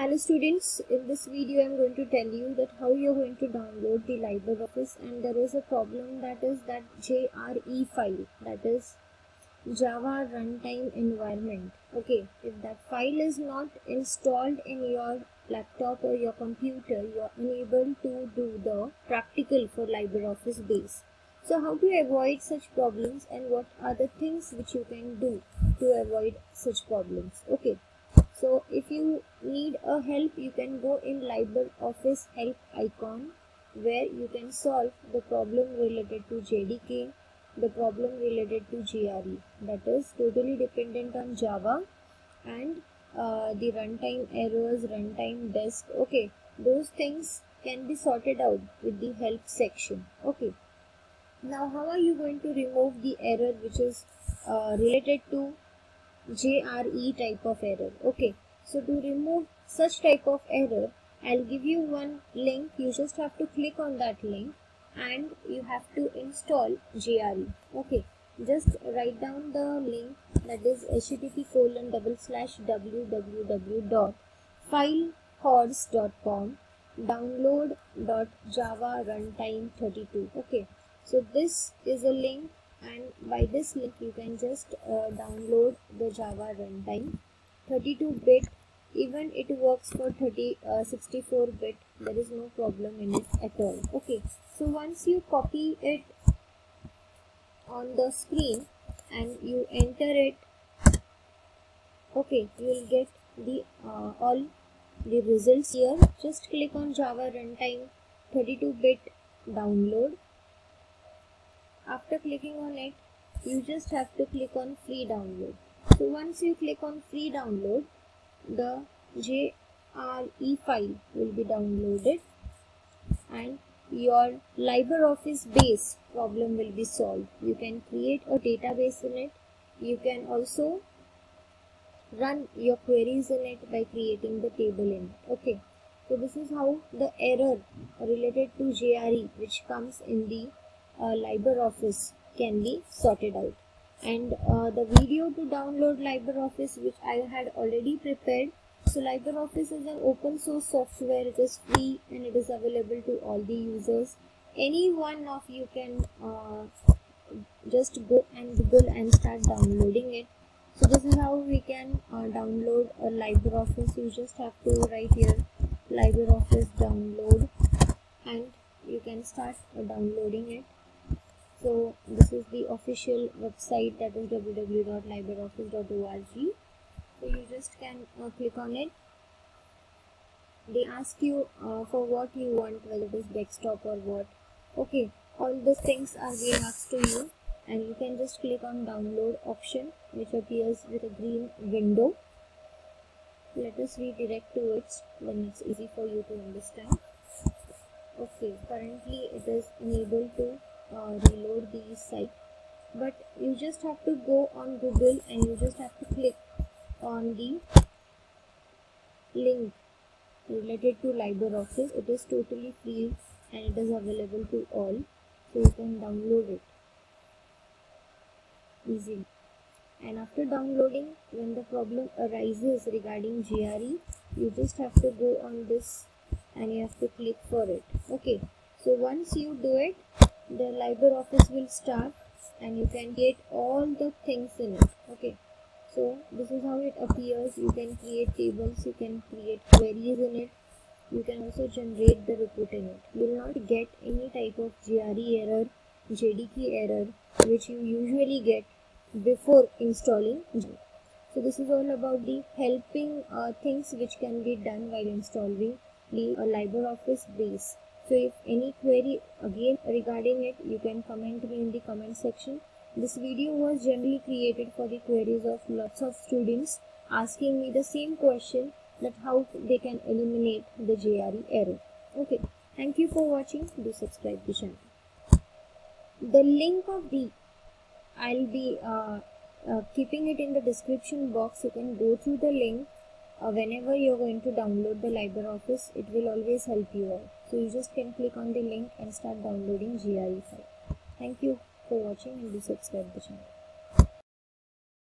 Hello students, in this video I am going to tell you that how you are going to download the LibreOffice, and there is a problem, that is that JRE file, that is Java Runtime Environment. Okay, if that file is not installed in your laptop or your computer, you are unable to do the practical for LibreOffice base. So how to avoid such problems and what are the things which you can do to avoid such problems? Okay. So if you need a help, you can go in LibreOffice help icon, where you can solve the problem related to JDK, the problem related to JRE, that is totally dependent on Java, and the runtime errors, runtime desk. Okay, those things can be sorted out with the help section. Okay, now how are you going to remove the error which is related to JRE type of error? Okay, so to remove such type of error, I'll give you one link. You just have to click on that link and you have to install JRE. Okay, just write down the link, that is http://www.filehorse.com download.java runtime 32. Okay, so this is a link, and by this link you can just download the Java runtime 32-bit. Even it works for 64-bit, there is no problem in it at all. Okay, so once you copy it on the screen and you enter it, okay, you will get the all the results here. Just click on Java runtime 32-bit download. After clicking on it, you just have to click on free download. So once you click on free download, the JRE file will be downloaded and your LibreOffice base problem will be solved. You can create a database in it. You can also run your queries in it by creating the table in it. Okay, so this is how the error related to JRE which comes in the LibreOffice can be sorted out. And the video to download LibreOffice which I had already prepared. So LibreOffice is an open source software. It is free and it is available to all the users. Any one of you can just go and Google and start downloading it. So this is how we can download a LibreOffice. You just have to write here LibreOffice download and you can start downloading it. So this is the official website, that is www.libreoffice.org. So you just can click on it. They ask you for what you want, whether it is desktop or what. Okay, all these things are being asked to you, and you can just click on download option, which appears with a green window. Let us redirect to it, then it's easy for you to understand. Okay, currently it is unable to reload the site, but you just have to go on Google and you just have to click on the link related to LibreOffice. It is totally free and it is available to all, so you can download it easily. And after downloading, when the problem arises regarding JRE, you just have to go on this and you have to click for it. Okay, so once you do it, the LibreOffice will start and you can get all the things in it. Okay, so this is how it appears. You can create tables, you can create queries in it, you can also generate the report in it. You will not get any type of JRE error, JDK error which you usually get before installing Java. So this is all about the helping things which can be done while installing the LibreOffice base. So if any query again regarding it, you can comment me in the comment section. This video was generally created for the queries of lots of students asking me the same question, that how they can eliminate the JRE error. Okay, thank you for watching. Do subscribe the channel. The link of the I'll be keeping it in the description box. You can go through the link whenever you're going to download the LibreOffice. It will always help you out. So you just can click on the link and start downloading JRE file. Thank you for watching and do subscribe the channel.